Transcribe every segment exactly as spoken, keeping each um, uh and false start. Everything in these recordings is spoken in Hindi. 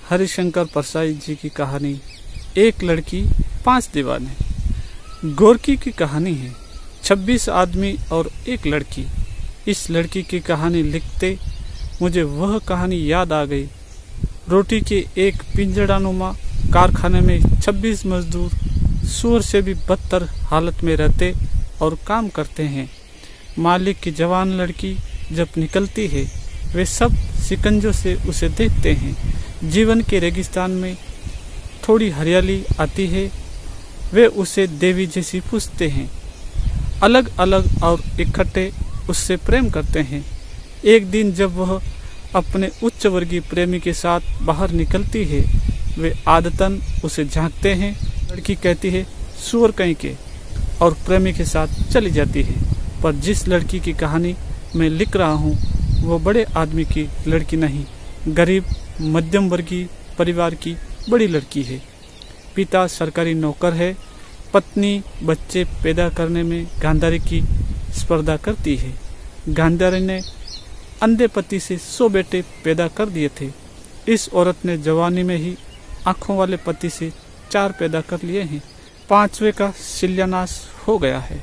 हरिशंकर परसाई जी की कहानी एक लड़की पांच दीवाने। गोरकी की कहानी है छब्बीस आदमी और एक लड़की। इस लड़की की कहानी लिखते मुझे वह कहानी याद आ गई। रोटी के एक पिंजड़ानुमा कारखाने में छब्बीस मजदूर सूअर से भी बदतर हालत में रहते और काम करते हैं। मालिक की जवान लड़की जब निकलती है वे सब शिकंजों से उसे देखते हैं। जीवन के रेगिस्तान में थोड़ी हरियाली आती है, वे उसे देवी जैसी पूजते हैं। अलग अलग और इकट्ठे उससे प्रेम करते हैं। एक दिन जब वह अपने उच्च वर्गीय प्रेमी के साथ बाहर निकलती है, वे आदतन उसे झांकते हैं। लड़की कहती है सूअर कहीं के और प्रेमी के साथ चली जाती है। पर जिस लड़की की कहानी मैं लिख रहा हूँ वो बड़े आदमी की लड़की नहीं, गरीब मध्यम वर्गीय परिवार की बड़ी लड़की है। पिता सरकारी नौकर है, पत्नी बच्चे पैदा करने में गांधारी की स्पर्धा करती है। गांधारी ने अंधे पति से सौ बेटे पैदा कर दिए थे। इस औरत ने जवानी में ही आंखों वाले पति से चार पैदा कर लिए हैं। पांचवे का शिल्यान्यास हो गया है।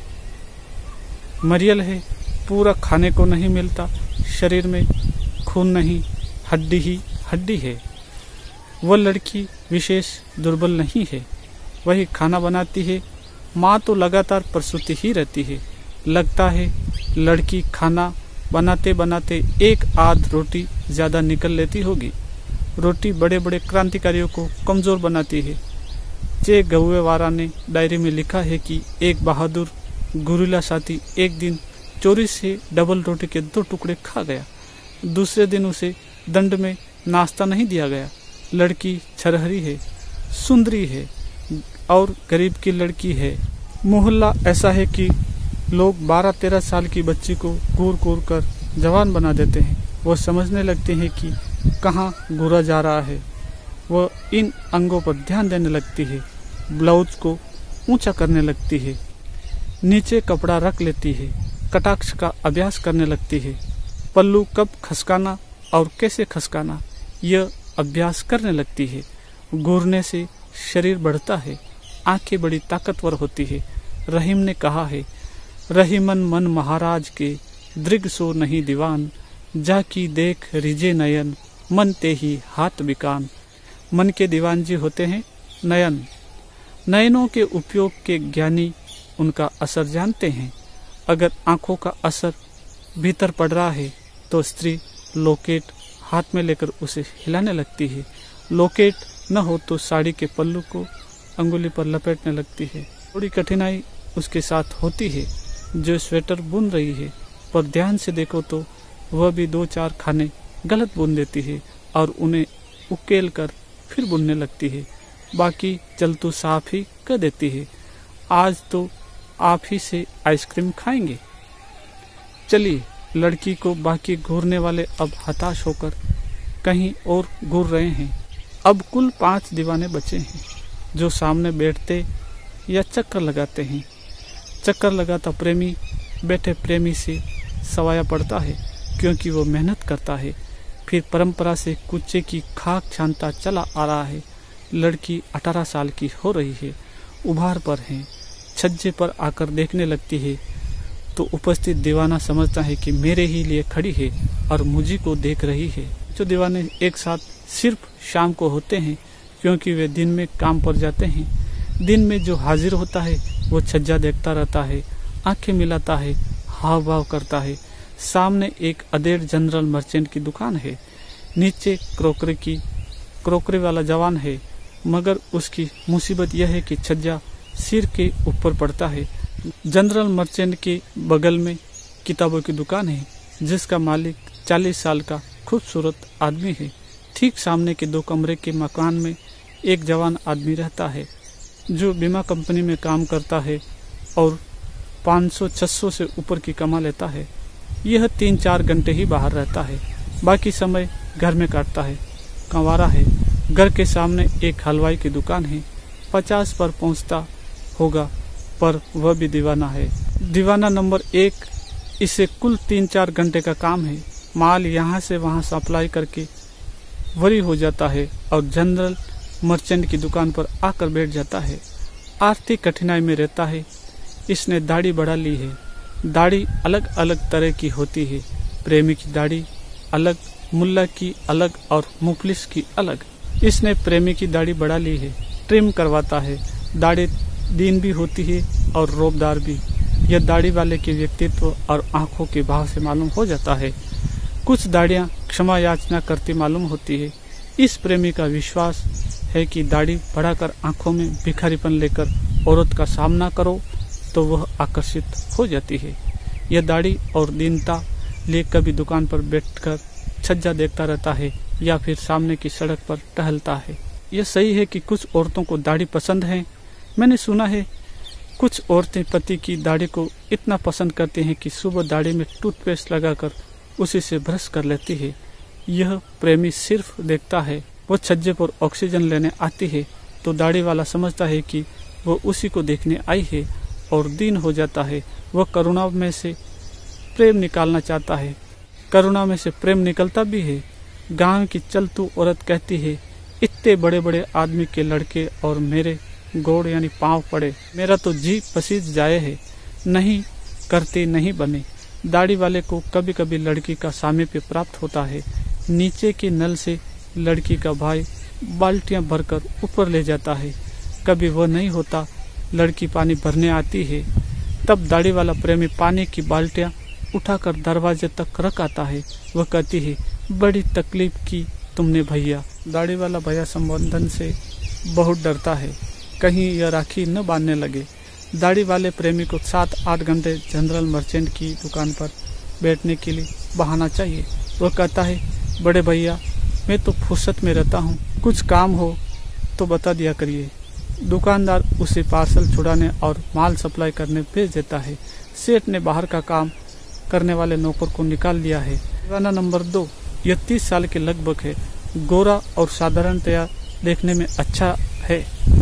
मरियल है, पूरा खाने को नहीं मिलता, शरीर में खून नहीं, हड्डी ही हड्डी है। वह लड़की विशेष दुर्बल नहीं है, वही खाना बनाती है। माँ तो लगातार प्रसूति ही रहती है। लगता है लड़की खाना बनाते बनाते एक आध रोटी ज़्यादा निकल लेती होगी। रोटी बड़े बड़े क्रांतिकारियों को कमज़ोर बनाती है। चे गौवेवारा ने डायरी में लिखा है कि एक बहादुर गुरिल्ला साथी एक दिन चोरी से डबल रोटी के दो टुकड़े खा गया। दूसरे दिन उसे दंड में नाश्ता नहीं दिया गया। लड़की छरहरी है, सुंदरी है और गरीब की लड़की है। मोहल्ला ऐसा है कि लोग बारह तेरह साल की बच्ची को घूर घूर कर जवान बना देते हैं। वो समझने लगते हैं कि कहाँ घूरा जा रहा है। वह इन अंगों पर ध्यान देने लगती है, ब्लाउज को ऊंचा करने लगती है, नीचे कपड़ा रख लेती है, कटाक्ष का अभ्यास करने लगती है। पल्लू कब खसकाना और कैसे खसकाना यह अभ्यास करने लगती है। घूरने से शरीर बढ़ता है, आंखें बड़ी ताकतवर होती है। रहीम ने कहा है, रहीमन मन महाराज के दृग सो नहीं दीवान, जाकी देख रिजे नयन मन ते ही हाथ बिकान। मन के दीवान जी होते हैं नयन। नयनों के उपयोग के ज्ञानी उनका असर जानते हैं। अगर आंखों का असर भीतर पड़ रहा है तो स्त्री लोकेट हाथ में लेकर उसे हिलाने लगती है। लोकेट न हो तो साड़ी के पल्लू को अंगुली पर लपेटने लगती है। थोड़ी कठिनाई उसके साथ होती है जो स्वेटर बुन रही है, पर ध्यान से देखो तो वह भी दो चार खाने गलत बुन देती है और उन्हें उकेल कर फिर बुनने लगती है। बाकी चलतू साफ ही कर देती है। आज तो आप ही से आइसक्रीम खाएंगे। चलिए, लड़की को बाकी घूरने वाले अब हताश होकर कहीं और घूर रहे हैं। अब कुल पांच दीवाने बचे हैं जो सामने बैठते या चक्कर लगाते हैं। चक्कर लगाता प्रेमी बैठे प्रेमी से सवाया पड़ता है, क्योंकि वो मेहनत करता है। फिर परंपरा से कुच्चे की खाक छानता चला आ रहा है। लड़की अठारह साल की हो रही है, उभार पर है। छज्जे पर आकर देखने लगती है तो उपस्थित दीवाना समझता है कि मेरे ही लिए खड़ी है और मुझे को देख रही है। जो दीवाने एक साथ सिर्फ शाम को होते हैं, क्योंकि वे दिन में काम पर जाते हैं। दिन में जो हाजिर होता है वो छज्जा देखता रहता है, आंखें मिलाता है, हाव भाव करता है। सामने एक अधेड़ जनरल मर्चेंट की दुकान है, नीचे क्रोकरी की क्रोकरी वाला जवान है, मगर उसकी मुसीबत यह है कि छज्जा सिर के ऊपर पड़ता है। जनरल मर्चेंट के बगल में किताबों की दुकान है, जिसका मालिक चालीस साल का खूबसूरत आदमी है। ठीक सामने के दो कमरे के मकान में एक जवान आदमी रहता है जो बीमा कंपनी में काम करता है और पाँच सौ छह सौ से ऊपर की कमा लेता है। यह तीन चार घंटे ही बाहर रहता है, बाकी समय घर में काटता है। कंवारा है। घर के सामने एक हलवाई की दुकान है। पचास पर पहुंचता होगा, पर वह भी दीवाना है। दीवाना नंबर एक। इसे कुल तीन चार घंटे का काम है। माल यहाँ से वहाँ सप्लाई करके वरी हो जाता है और जनरल मर्चेंट की दुकान पर आकर बैठ जाता है। आर्थिक कठिनाई में रहता है। इसने दाढ़ी बढ़ा ली है। दाढ़ी अलग अलग तरह की होती है। प्रेमी की दाढ़ी अलग, मुल्ला की अलग और मुफलिस की अलग। इसने प्रेमी की दाढ़ी बढ़ा ली है। ट्रिम करवाता है। दाढ़ी दीन भी होती है और रोबदार भी। यह दाढ़ी वाले के व्यक्तित्व और आंखों के भाव से मालूम हो जाता है। कुछ दाढ़ियां क्षमा याचना करती मालूम होती है। इस प्रेमी का विश्वास है कि दाढ़ी बढ़ाकर आंखों में भिखारीपन लेकर औरत का सामना करो तो वह आकर्षित हो जाती है। यह दाढ़ी और दीनता लिए कभी दुकान पर बैठकर छज्जा देखता रहता है या फिर सामने की सड़क पर टहलता है। यह सही है कि कुछ औरतों को दाढ़ी पसंद है। मैंने सुना है कुछ औरतें पति की दाढ़ी को इतना पसंद करती हैं कि सुबह दाढ़ी में टूथपेस्ट लगाकर उसी से ब्रश कर लेती है। यह प्रेमी सिर्फ देखता है। वह छज्जे पर ऑक्सीजन लेने आती है तो दाढ़ी वाला समझता है कि वह उसी को देखने आई है और दीन हो जाता है। वह करुणा में से प्रेम निकालना चाहता है। करुणा में से प्रेम निकलता भी है। गांव की चलतू औरत कहती है, इतने बड़े बड़े आदमी के लड़के और मेरे गोड़ यानी पांव पड़े, मेरा तो जी पसीज जाए है। नहीं करती नहीं बने। दाढ़ी वाले को कभी कभी लड़की का सामीप्य प्राप्त होता है। नीचे के नल से लड़की का भाई बाल्टियां भरकर ऊपर ले जाता है। कभी वह नहीं होता, लड़की पानी भरने आती है, तब दाढ़ी वाला प्रेमी पानी की बाल्टियां उठाकर दरवाजे तक रख आता है। वह कहती है, बड़ी तकलीफ की तुमने भैया। दाढ़ी वाला भैया संबोधन से बहुत डरता है, कहीं यह राखी न बांधने लगे। दाढ़ी वाले प्रेमी को सात आठ घंटे जनरल मर्चेंट की दुकान पर बैठने के लिए बहाना चाहिए। वह कहता है, बड़े भैया मैं तो फुर्सत में रहता हूँ, कुछ काम हो तो बता दिया करिए। दुकानदार उसे पार्सल छुड़ाने और माल सप्लाई करने भेज देता है। सेठ ने बाहर का काम करने वाले नौकर को निकाल दिया है। दीवाना नंबर दो, यह तीस साल के लगभग है। गोरा और साधारणतया देखने में अच्छा है।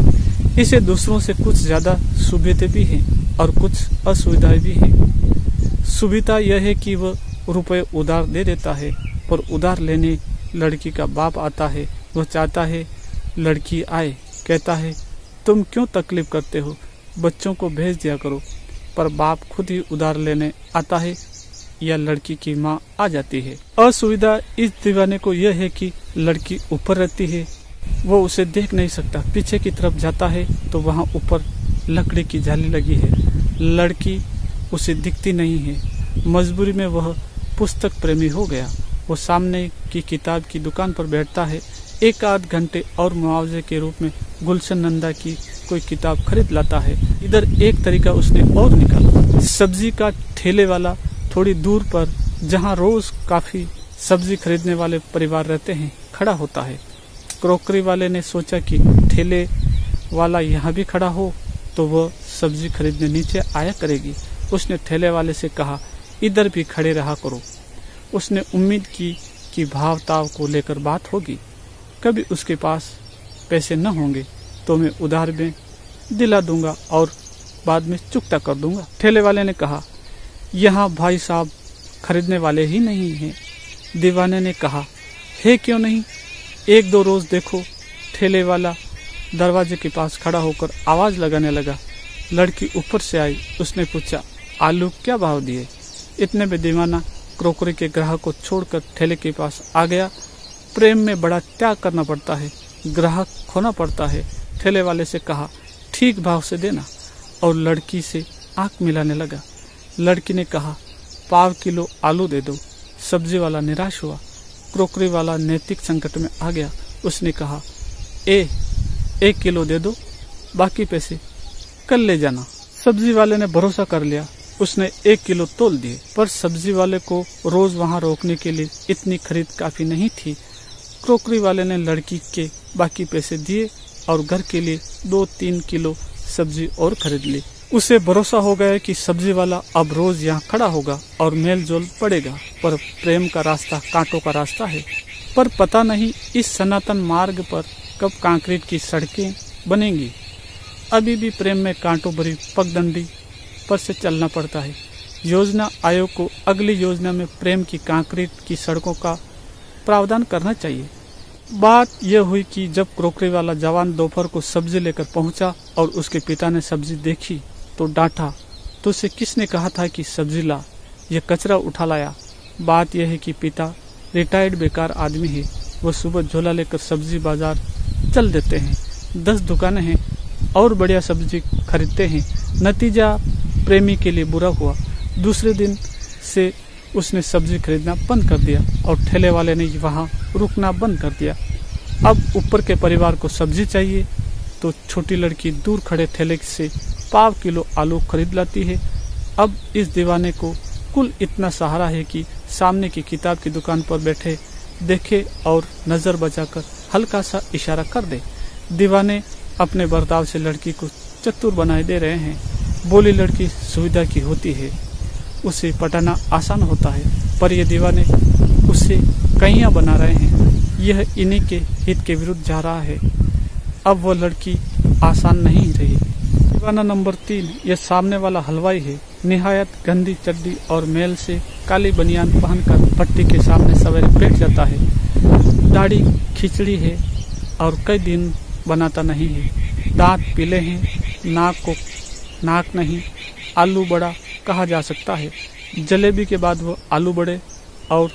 इसे दूसरों से कुछ ज्यादा सुविधाएं भी हैं और कुछ असुविधाएं भी हैं। सुविधा यह है कि वह रुपए उधार दे देता है, पर उधार लेने लड़की का बाप आता है। वह चाहता है लड़की आए, कहता है तुम क्यों तकलीफ करते हो, बच्चों को भेज दिया करो। पर बाप खुद ही उधार लेने आता है या लड़की की माँ आ जाती है। असुविधा इस दीवाने को यह है कि लड़की ऊपर रहती है, वो उसे देख नहीं सकता। पीछे की तरफ जाता है तो वहाँ ऊपर लकड़ी की जाली लगी है। लड़की उसे दिखती नहीं है। मजबूरी में वह पुस्तक प्रेमी हो गया। वो सामने की किताब की दुकान पर बैठता है। एक आध घंटे और मुआवजे के रूप में गुलशन नंदा की कोई किताब खरीद लाता है। इधर एक तरीका उसने और निकाला। सब्जी का ठेले वाला थोड़ी दूर पर, जहाँ रोज काफी सब्जी खरीदने वाले परिवार रहते हैं, खड़ा होता है। क्रोकरी वाले ने सोचा कि ठेले वाला यहाँ भी खड़ा हो तो वह सब्जी खरीदने नीचे आया करेगी। उसने ठेले वाले से कहा, इधर भी खड़े रहा करो। उसने उम्मीद की कि भाव ताव को लेकर बात होगी। कभी उसके पास पैसे न होंगे तो मैं उधार में दिला दूंगा और बाद में चुकता कर दूंगा। ठेले वाले ने कहा, यहाँ भाई साहब खरीदने वाले ही नहीं हैं। दीवाने ने कहा, है क्यों नहीं, एक दो रोज देखो। ठेले वाला दरवाजे के पास खड़ा होकर आवाज लगाने लगा। लड़की ऊपर से आई। उसने पूछा, आलू क्या भाव दिए? इतने में दीवाना क्रोकरी के ग्राहक को छोड़कर ठेले के पास आ गया। प्रेम में बड़ा त्याग करना पड़ता है, ग्राहक खोना पड़ता है। ठेले वाले से कहा, ठीक भाव से देना, और लड़की से आंख मिलाने लगा। लड़की ने कहा, पाव किलो आलू दे दो। सब्जी वाला निराश हुआ। क्रोकरी वाला नैतिक संकट में आ गया। उसने कहा, ए एक किलो दे दो, बाकी पैसे कल ले जाना। सब्जी वाले ने भरोसा कर लिया। उसने एक किलो तोल दिए, पर सब्जी वाले को रोज वहां रोकने के लिए इतनी खरीद काफी नहीं थी। क्रोकरी वाले ने लड़की के बाकी पैसे दिए और घर के लिए दो तीन किलो सब्जी और खरीद ली। उसे भरोसा हो गया कि सब्जी वाला अब रोज यहाँ खड़ा होगा और मेल जोल पड़ेगा। पर प्रेम का रास्ता कांटों का रास्ता है। पर पता नहीं इस सनातन मार्ग पर कब कंक्रीट की सड़कें बनेंगी। अभी भी प्रेम में कांटों भरी पगडंडी पर से चलना पड़ता है। योजना आयोग को अगली योजना में प्रेम की कंक्रीट की सड़कों का प्रावधान करना चाहिए। बात यह हुई कि जब क्रोकरी वाला जवान दोपहर को सब्जी लेकर पहुंचा और उसके पिता ने सब्जी देखी तो डांटा, तो उसे किसने कहा था कि सब्जी ला, यह कचरा उठा लाया। बात यह है कि पिता रिटायर्ड बेकार आदमी है। वो सुबह झोला लेकर सब्जी बाजार चल देते हैं। दस दुकानें हैं और बढ़िया सब्जी खरीदते हैं। नतीजा प्रेमी के लिए बुरा हुआ। दूसरे दिन से उसने सब्जी खरीदना बंद कर दिया और ठेले वाले ने वहां रुकना बंद कर दिया। अब ऊपर के परिवार को सब्जी चाहिए तो छोटी लड़की दूर खड़े ठेले से पाव किलो आलू खरीद लाती है। अब इस दीवाने को कुल इतना सहारा है कि सामने की किताब की दुकान पर बैठे देखे और नजर बचाकर हल्का सा इशारा कर दे। दीवाने अपने बर्ताव से लड़की को चतुर बनाए दे रहे हैं। बोली लड़की सुविधा की होती है, उसे पटाना आसान होता है, पर ये दीवाने उसे कैया बना रहे हैं। यह इन्हीं के हित के विरुद्ध जा रहा है। अब वह लड़की आसान नहीं रही। दीवाना नंबर तीन, यह सामने वाला हलवाई है। निहायत गंदी चड्डी और मेल से काली बनियान पहनकर भट्टी के सामने सवेरे बैठ जाता है। दाढ़ी खिचड़ी है और कई दिन बनाता नहीं है। दांत पीले हैं, नाक को नाक नहीं, आलू बड़ा कहा जा सकता है। जलेबी के बाद वो आलू बड़े और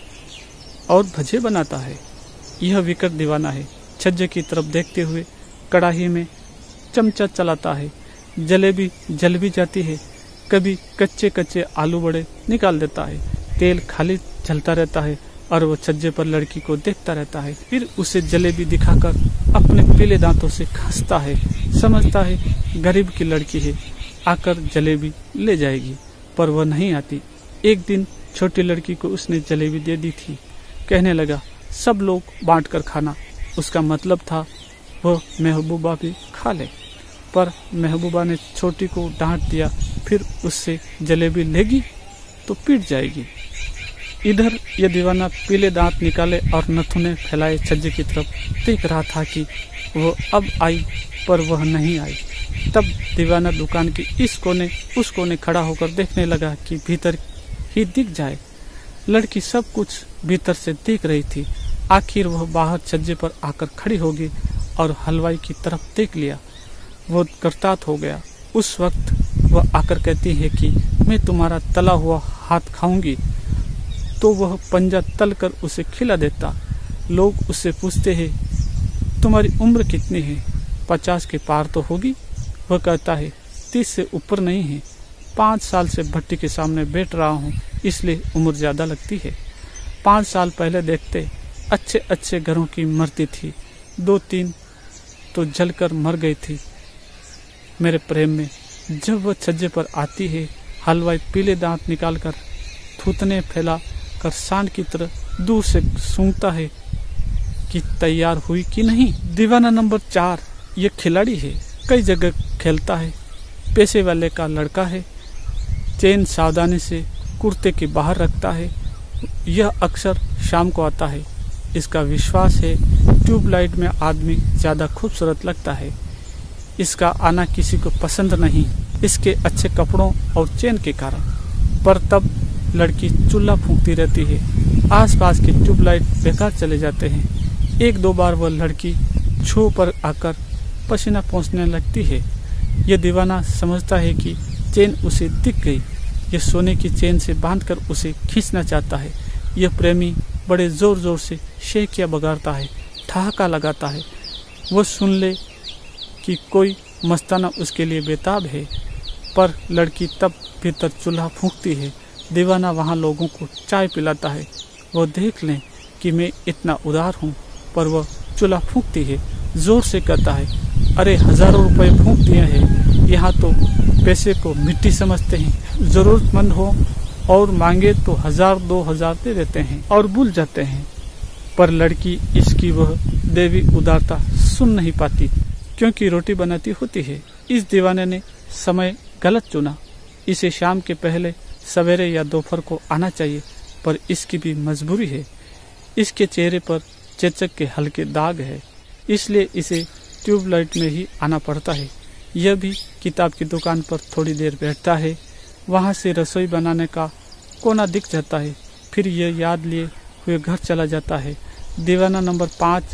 और भजे बनाता है। यह विकट दीवाना है। छज्जे की तरफ देखते हुए कड़ाही में चमचा चलाता है। जलेबी जल भी जाती है। कभी कच्चे कच्चे आलू बड़े निकाल देता है। तेल खाली जलता रहता है और वो छज्जे पर लड़की को देखता रहता है। फिर उसे जलेबी दिखाकर अपने पीले दांतों से खांसता है। समझता है गरीब की लड़की है, आकर जलेबी ले जाएगी, पर वह नहीं आती। एक दिन छोटी लड़की को उसने जलेबी दे दी थी। कहने लगा, सब लोग बांट कर खाना। उसका मतलब था वह महबूबा भी खा ले, पर महबूबा ने छोटी को डांट दिया। फिर उससे जलेबी लेगी तो पीट जाएगी। इधर यह दीवाना पीले दांत निकाले और नथुने फैलाए छज्जे की तरफ देख रहा था कि वो अब आई, पर वह नहीं आई। तब दीवाना दुकान के इस कोने उस कोने खड़ा होकर देखने लगा कि भीतर ही दिख जाए। लड़की सब कुछ भीतर से देख रही थी। आखिर वह बाहर छज्जे पर आकर खड़ी होगी और हलवाई की तरफ देख लिया। वो करतात हो गया। उस वक्त वह आकर कहती है कि मैं तुम्हारा तला हुआ हाथ खाऊंगी, तो वह पंजा तल कर उसे खिला देता। लोग उससे पूछते हैं, तुम्हारी उम्र कितनी है? पचास के पार तो होगी। वह कहता है, तीस से ऊपर नहीं है। पाँच साल से भट्टी के सामने बैठ रहा हूँ, इसलिए उम्र ज्यादा लगती है। पाँच साल पहले देखते अच्छे अच्छे घरों की मरती थी, दो तीन तो जलकर मर गई थी मेरे प्रेम में। जब वह छज्जे पर आती है, हलवाई पीले दांत निकालकर थूथने फैला कर सांड की तरह दूर से सूंघता है कि तैयार हुई कि नहीं। दीवाना नंबर चार, ये खिलाड़ी है, कई जगह खेलता है, पैसे वाले का लड़का है। चेन सावधानी से कुर्ते के बाहर रखता है। यह अक्सर शाम को आता है। इसका विश्वास है ट्यूबलाइट में आदमी ज्यादा खूबसूरत लगता है। इसका आना किसी को पसंद नहीं, इसके अच्छे कपड़ों और चेन के कारण। पर तब लड़की चूल्हा फूंकती रहती है। आसपास के ट्यूबलाइट बेकार चले जाते हैं। एक दो बार वह लड़की छू पर आकर पसीना पहुंचने लगती है। यह दीवाना समझता है कि चेन उसे दिख गई। यह सोने की चेन से बांधकर उसे खींचना चाहता है। यह प्रेमी बड़े जोर जोर से शेखिया बगाड़ता है, ठहाका लगाता है। वह सुन ले कि कोई मस्ताना उसके लिए बेताब है, पर लड़की तब भीतर चूल्हा फूंकती है। दीवाना वहाँ लोगों को चाय पिलाता है। वह देख लें कि मैं इतना उदार हूँ, पर वह चूल्हा फूंकती है। जोर से कहता है, अरे हजारों रुपए फूंक दिए हैं। यहाँ तो पैसे को मिट्टी समझते हैं। जरूरतमंद हो और मांगे तो हजार दो हजार दे देते हैं और भूल जाते हैं। पर लड़की इसकी वह देवी उदारता सुन नहीं पाती, क्योंकि रोटी बनाती होती है। इस दीवाने ने समय गलत चुना। इसे शाम के पहले सवेरे या दोपहर को आना चाहिए, पर इसकी भी मजबूरी है। इसके चेहरे पर चेचक के हल्के दाग है, इसलिए इसे ट्यूबलाइट में ही आना पड़ता है। यह भी किताब की दुकान पर थोड़ी देर बैठता है। वहां से रसोई बनाने का कोना दिख जाता है। फिर यह याद लिए हुए घर चला जाता है। दीवाना नंबर पाँच,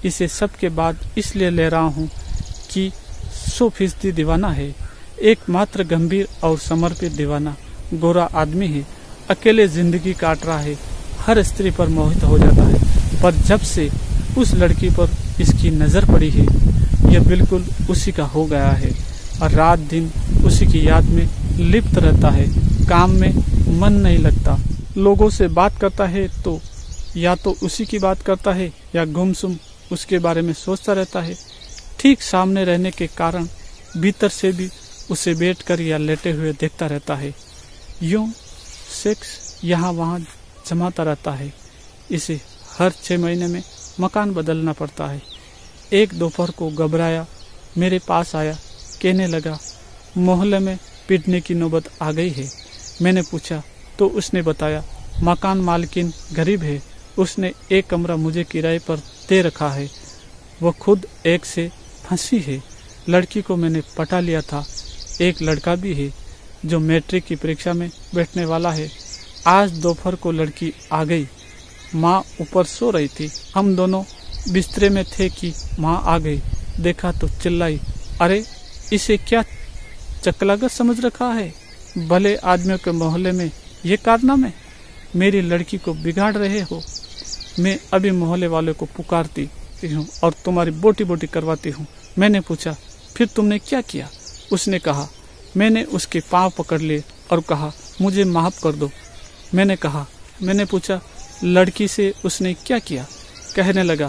इसे सबके बाद इसलिए ले रहा हूँ कि सौ फीसदी दीवाना है, एकमात्र गंभीर और समर्पित दीवाना गोरा आदमी है। अकेले जिंदगी काट रहा है, हर स्त्री पर मोहित हो जाता है, पर जब से उस लड़की पर इसकी नजर पड़ी है यह बिल्कुल उसी का हो गया है और रात दिन उसी की याद में लिप्त रहता है। काम में मन नहीं लगता, लोगों से बात करता है तो या तो उसी की बात करता है या गुमसुम उसके बारे में सोचता रहता है। ठीक सामने रहने के कारण भीतर से भी उसे बैठकर या लेटे हुए देखता रहता है। यूं सेक्स यहाँ वहाँ जमाता रहता है। इसे हर छः महीने में मकान बदलना पड़ता है। एक दोपहर को घबराया मेरे पास आया, कहने लगा मोहल्ले में पीटने की नौबत आ गई है। मैंने पूछा तो उसने बताया मकान मालकिन गरीब है, उसने एक कमरा मुझे किराए पर दे रखा है, वो खुद एक से फंसी है। लड़की को मैंने पटा लिया था, एक लड़का भी है जो मैट्रिक की परीक्षा में बैठने वाला है। आज दोपहर को लड़की आ गई, माँ ऊपर सो रही थी, हम दोनों बिस्तरे में थे कि माँ आ गई। देखा तो चिल्लाई, अरे इसे क्या चकलागर समझ रखा है, भले आदमियों के मोहल्ले में ये कारनामे, मेरी लड़की को बिगाड़ रहे हो। मैं अभी मोहल्ले वाले को पुकारती हूँ और तुम्हारी बोटी बोटी करवाती हूँ। मैंने पूछा फिर तुमने क्या किया? उसने कहा मैंने उसके पांव पकड़ लिए और कहा मुझे माफ कर दो। मैंने कहा मैंने पूछा लड़की से उसने क्या किया? कहने लगा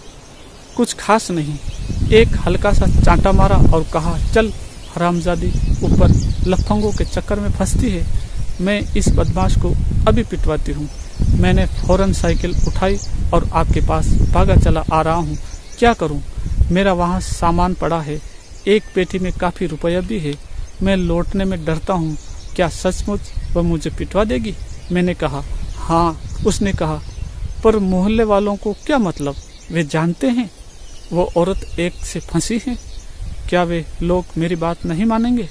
कुछ खास नहीं, एक हल्का सा चांटा मारा और कहा चल हरामजादी, ऊपर लफंगों के चक्कर में फंसती है, मैं इस बदमाश को अभी पिटवाती हूँ। मैंने फौरन साइकिल उठाई और आपके पास भागा चला आ रहा हूँ। क्या करूँ, मेरा वहाँ सामान पड़ा है, एक पेटी में काफी रुपया भी है, मैं लौटने में डरता हूँ, क्या सचमुच वह मुझे पिटवा देगी? मैंने कहा हाँ। उसने कहा पर मोहल्ले वालों को क्या मतलब, वे जानते हैं वो औरत एक से फंसी है, क्या वे लोग मेरी बात नहीं मानेंगे?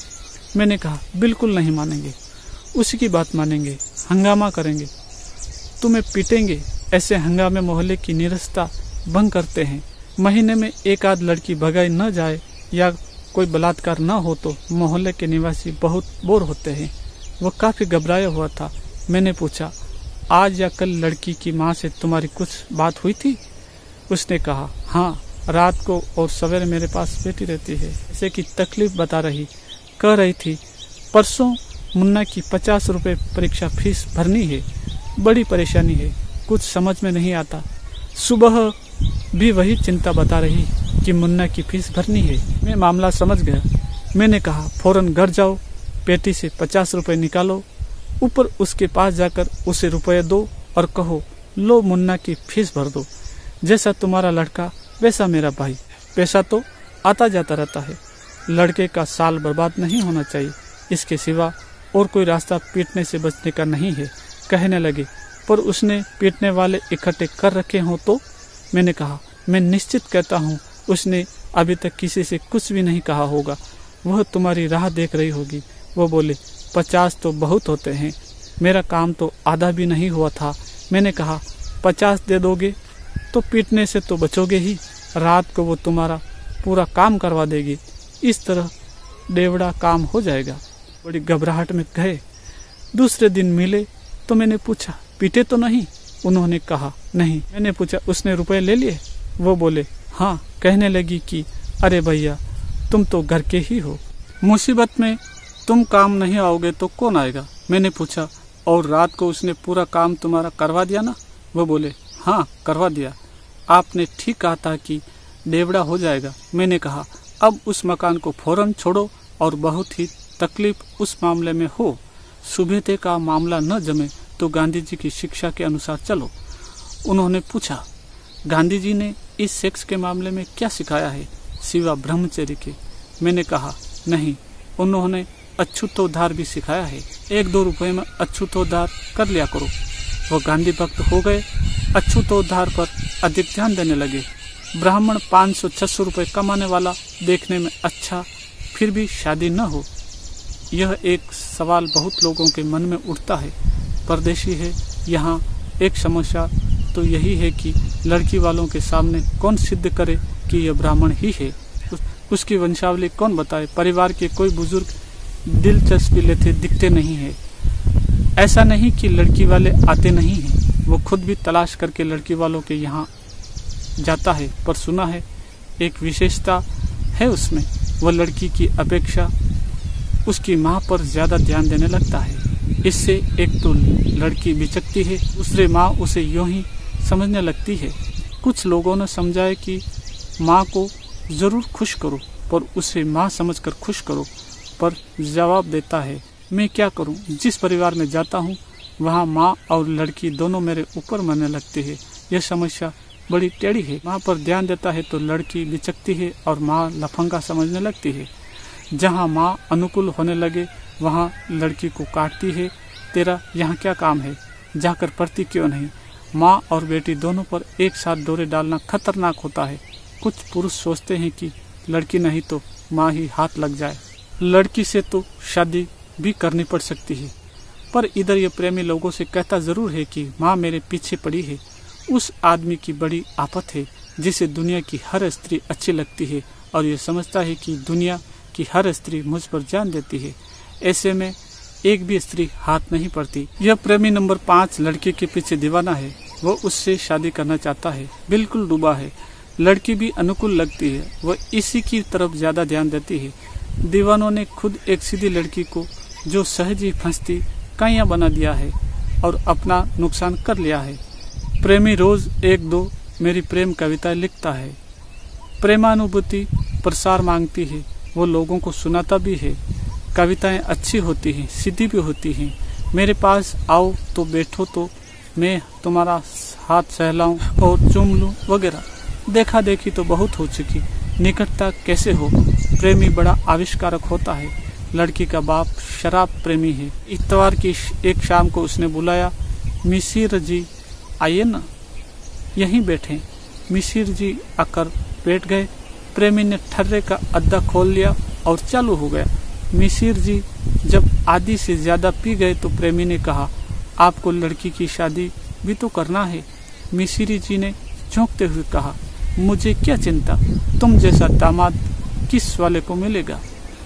मैंने कहा बिल्कुल नहीं मानेंगे, उसी की बात मानेंगे, हंगामा करेंगे, तुम्हें पीटेंगे। ऐसे हंगामे मोहल्ले की निरस्ता भंग करते हैं। महीने में एक आध लड़की भगाई न जाए या कोई बलात्कार न हो तो मोहल्ले के निवासी बहुत बोर होते हैं। वह काफी घबराया हुआ था। मैंने पूछा आज या कल लड़की की माँ से तुम्हारी कुछ बात हुई थी? उसने कहा हाँ, रात को और सवेरे मेरे पास बैठी रहती है, जैसे कि तकलीफ बता रही, कह रही थी परसों मुन्ना की पचास रुपए परीक्षा फीस भरनी है, बड़ी परेशानी है, कुछ समझ में नहीं आता। सुबह भी वही चिंता बता रही कि मुन्ना की फीस भरनी है। मैं मामला समझ गया। मैंने कहा फौरन घर जाओ, पेटी से पचास रुपए निकालो, ऊपर उसके पास जाकर उसे रुपये दो और कहो लो मुन्ना की फीस भर दो, जैसा तुम्हारा लड़का वैसा मेरा भाई। पैसा तो आता जाता रहता है, लड़के का साल बर्बाद नहीं होना चाहिए, इसके सिवा और कोई रास्ता पीटने से बचने का नहीं है। कहने लगे पर उसने पीटने वाले इकट्ठे कर रखे हों तो? मैंने कहा मैं निश्चित कहता हूँ उसने अभी तक किसी से कुछ भी नहीं कहा होगा, वह तुम्हारी राह देख रही होगी। वो बोले पचास तो बहुत होते हैं, मेरा काम तो आधा भी नहीं हुआ था। मैंने कहा पचास दे दोगे तो पीटने से तो बचोगे ही, रात को वो तुम्हारा पूरा काम करवा देगी, इस तरह डेवड़ा काम हो जाएगा। बड़ी घबराहट में गए। दूसरे दिन मिले तो मैंने पूछा पीटे तो नहीं? उन्होंने कहा नहीं। मैंने पूछा उसने रुपए ले लिए? वो बोले हाँ। कहने लगी कि अरे भैया तुम तो घर के ही हो, मुसीबत में तुम काम नहीं आओगे तो कौन आएगा? मैंने पूछा और रात को उसने पूरा काम तुम्हारा करवा दिया ना? वो बोले हाँ करवा दिया, आपने ठीक कहा था कि डेवड़ा हो जाएगा। मैंने कहा अब उस मकान को फौरन छोड़ो और बहुत ही तकलीफ उस मामले में हो, सुबेते का मामला न जमे तो गांधी जी की शिक्षा के अनुसार चलो। उन्होंने पूछा गांधी जी ने इस सेक्स के मामले में क्या सिखाया है सिवा ब्रह्मचर्य के? मैंने कहा नहीं, उन्होंने अछूतोद्धार भी सिखाया है, एक दो रुपए में अछूतोद्धार कर लिया करो। वो गांधी भक्त हो गए, अछूतोद्धार पर अधिक ध्यान देने लगे। ब्राह्मण पाँच सौ छह सौ रुपये कमाने वाला देखने में अच्छा, फिर भी शादी न हो, यह एक सवाल बहुत लोगों के मन में उठता है। परदेशी है, यहाँ एक समस्या तो यही है कि लड़की वालों के सामने कौन सिद्ध करे कि यह ब्राह्मण ही है? उस, उसकी वंशावली कौन बताए? परिवार के कोई बुजुर्ग दिलचस्पी लेते दिखते नहीं है। ऐसा नहीं कि लड़की वाले आते नहीं हैं, वो खुद भी तलाश करके लड़की वालों के यहाँ जाता है, पर सुना है एक विशेषता है उसमें, वह लड़की की अपेक्षा उसकी माँ पर ज्यादा ध्यान देने लगता है। इससे एक तो लड़की बिचकती है, दूसरे माँ उसे यूं ही समझने लगती है। कुछ लोगों ने समझाया कि माँ को जरूर खुश करो, पर उसे माँ समझकर खुश करो, पर जवाब देता है मैं क्या करूं? जिस परिवार में जाता हूं वहां माँ और लड़की दोनों मेरे ऊपर मरने लगती है। यह समस्या बड़ी टेढ़ी है। माँ पर ध्यान देता है तो लड़की बिचकती है और माँ लफंगा समझने लगती है। जहाँ माँ अनुकूल होने लगे वहाँ लड़की को काटती है। तेरा यहाँ क्या काम है? जाकर पढ़ती क्यों नहीं? माँ और बेटी दोनों पर एक साथ डोरे डालना खतरनाक होता है। कुछ पुरुष सोचते हैं कि लड़की नहीं तो माँ ही हाथ लग जाए। लड़की से तो शादी भी करनी पड़ सकती है, पर इधर ये प्रेमी लोगों से कहता जरूर है कि माँ मेरे पीछे पड़ी है। उस आदमी की बड़ी आफत है जिसे दुनिया की हर स्त्री अच्छी लगती है और ये समझता है कि दुनिया की हर स्त्री मुझ पर जान देती है। ऐसे में एक भी स्त्री हाथ नहीं पड़ती। यह प्रेमी नंबर पाँच लड़के के पीछे दीवाना है। वो उससे शादी करना चाहता है, बिल्कुल डूबा है। लड़की भी अनुकूल लगती है, वह इसी की तरफ ज्यादा ध्यान देती है। दीवानों ने खुद एक सीधी लड़की को जो सहज ही फंसती काइया बना दिया है और अपना नुकसान कर लिया है। प्रेमी रोज एक दो मेरी प्रेम कविताएं लिखता है, प्रेमानुभूति प्रसार मांगती है, वो लोगों को सुनाता भी है। कविताएं अच्छी होती हैं, सीधी भी होती हैं। मेरे पास आओ तो बैठो तो मैं तुम्हारा हाथ सहलाऊं और चूम लूं वगैरह। देखा देखी तो बहुत हो चुकी, निकटता कैसे हो? प्रेमी बड़ा आविष्कारक होता है। लड़की का बाप शराब प्रेमी है। इतवार की एक शाम को उसने बुलाया, मिसिर जी आइए ना, यहीं बैठे। मिसिर जी आकर बैठ गए। प्रेमी ने ठर्रे का अद्दा खोल लिया और चालू हो गया। मिसिर जी जब आधी से ज्यादा पी गए तो प्रेमी ने कहा, आपको लड़की की शादी भी तो करना है। मिसिर जी ने झोंकते हुए कहा, मुझे क्या चिंता, तुम जैसा दामाद किस वाले को मिलेगा?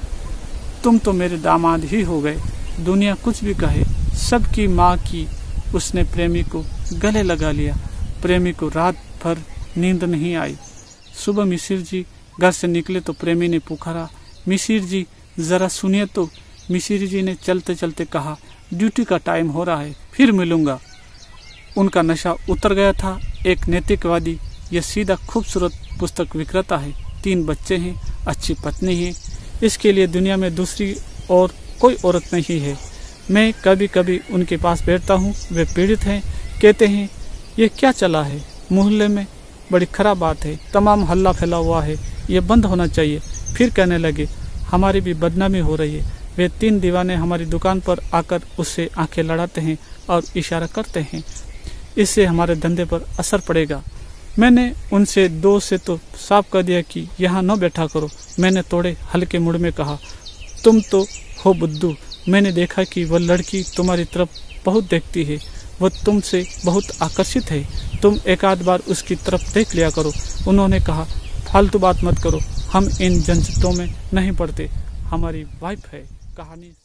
तुम तो मेरे दामाद ही हो गए, दुनिया कुछ भी कहे। सबकी माँ की उसने प्रेमी को गले लगा लिया। प्रेमी को रात भर नींद नहीं आई। सुबह मिसिर जी घर से निकले तो प्रेमी ने पुकारा, मिसिर जी जरा सुनिए तो। मिसिर जी ने चलते चलते कहा, ड्यूटी का टाइम हो रहा है, फिर मिलूंगा। उनका नशा उतर गया था। एक नैतिकवादी, यह सीधा खूबसूरत पुस्तक विक्रेता है, तीन बच्चे हैं, अच्छी पत्नी है। इसके लिए दुनिया में दूसरी और कोई औरत नहीं है। मैं कभी कभी उनके पास बैठता हूँ, वे पीड़ित हैं, कहते हैं ये क्या चला है मोहल्ले में, बड़ी खराब बात है, तमाम हल्ला फैला हुआ है, ये बंद होना चाहिए। फिर कहने लगे हमारी भी बदनामी हो रही है। वे तीन दीवाने हमारी दुकान पर आकर उससे आंखें लड़ाते हैं और इशारा करते हैं, इससे हमारे धंधे पर असर पड़ेगा। मैंने उनसे दो से तो साफ कर दिया कि यहाँ न बैठा करो। मैंने थोड़े हल्के मूड में कहा, तुम तो हो बुद्धू, मैंने देखा कि वह लड़की तुम्हारी तरफ बहुत देखती है, वह तुमसे बहुत आकर्षित है, तुम एक आध बार उसकी तरफ देख लिया करो। उन्होंने कहा, फालतू बात मत करो, हम इन झंझटों में नहीं पड़ते, हमारी वाइफ है। कहानी